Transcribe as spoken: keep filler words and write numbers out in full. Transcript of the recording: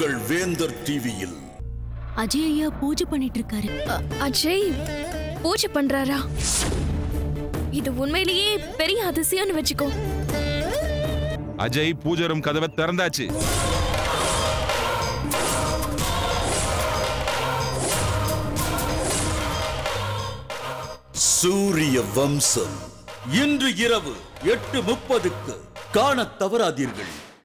உங்கள் வேந்தர் டிவியில். அஜய் ஐயா பூஜை பண்ணிட்டு இருக்காரு. அஜய் பூஜை பண்றாரா? இது உண்மையிலேயே பெரிய அதிசயம்னு வெச்சுக்கோ. அஜய் பூஜை ரூம் கதவை திறந்தாச்சு. சூரிய வம்சம் இன்று இரவு எட்டு முப்பதுக்கு காணத் தவறாதீர்கள்.